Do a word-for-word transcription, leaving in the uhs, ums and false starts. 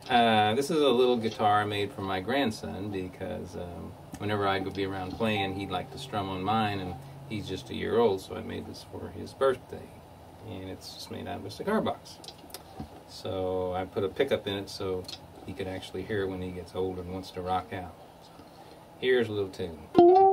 Uh, this is a little guitar I made for my grandson because um, whenever I would be around playing, he'd like to strum on mine, and he's just a year old, so I made this for his birthday. And it's just made out of a cigar box. So I put a pickup in it so he could actually hear it when he gets older and wants to rock out. So here's a little tune.